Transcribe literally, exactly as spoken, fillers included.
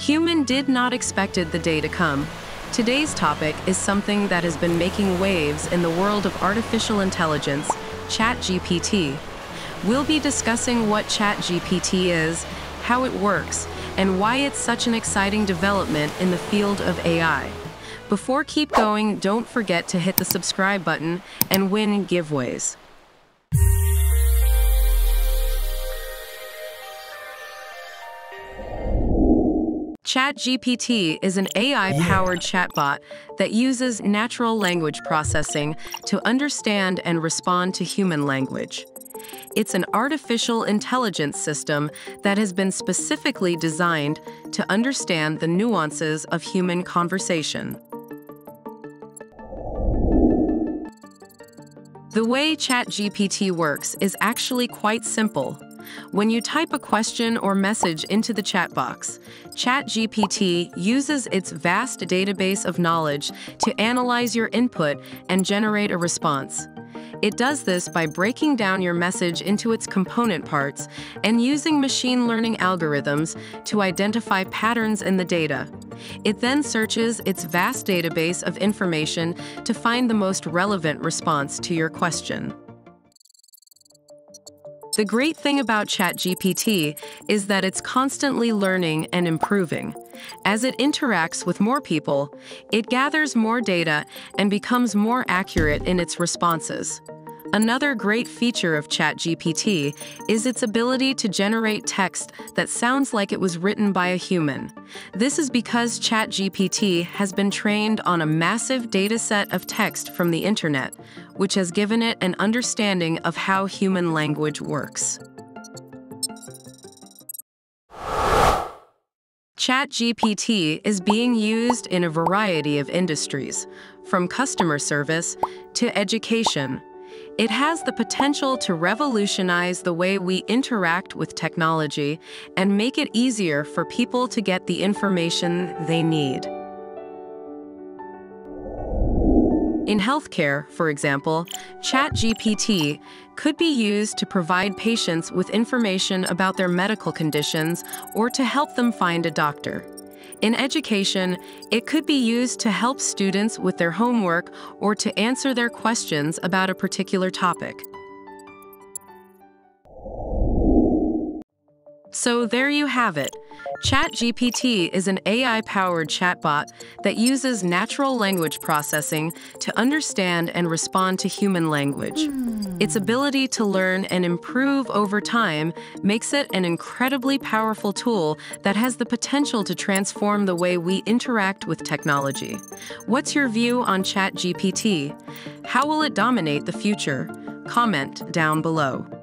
Human did not expected the day to come. Today's topic is something that has been making waves in the world of artificial intelligence, ChatGPT. We'll be discussing what ChatGPT is, how it works, and why it's such an exciting development in the field of A I. Before keep going, don't forget to hit the subscribe button and win giveaways. ChatGPT is an A I-powered chatbot that uses natural language processing to understand and respond to human language. It's an artificial intelligence system that has been specifically designed to understand the nuances of human conversation. The way ChatGPT works is actually quite simple. When you type a question or message into the chat box, ChatGPT uses its vast database of knowledge to analyze your input and generate a response. It does this by breaking down your message into its component parts and using machine learning algorithms to identify patterns in the data. It then searches its vast database of information to find the most relevant response to your question. The great thing about ChatGPT is that it's constantly learning and improving. As it interacts with more people, it gathers more data and becomes more accurate in its responses. Another great feature of ChatGPT is its ability to generate text that sounds like it was written by a human. This is because ChatGPT has been trained on a massive data set of text from the internet, which has given it an understanding of how human language works. ChatGPT is being used in a variety of industries, from customer service to education. It has the potential to revolutionize the way we interact with technology and make it easier for people to get the information they need. In healthcare, for example, ChatGPT could be used to provide patients with information about their medical conditions or to help them find a doctor. In education, it could be used to help students with their homework or to answer their questions about a particular topic. So there you have it. ChatGPT is an A I-powered chatbot that uses natural language processing to understand and respond to human language. Mm. Its ability to learn and improve over time makes it an incredibly powerful tool that has the potential to transform the way we interact with technology. What's your view on ChatGPT? How will it dominate the future? Comment down below.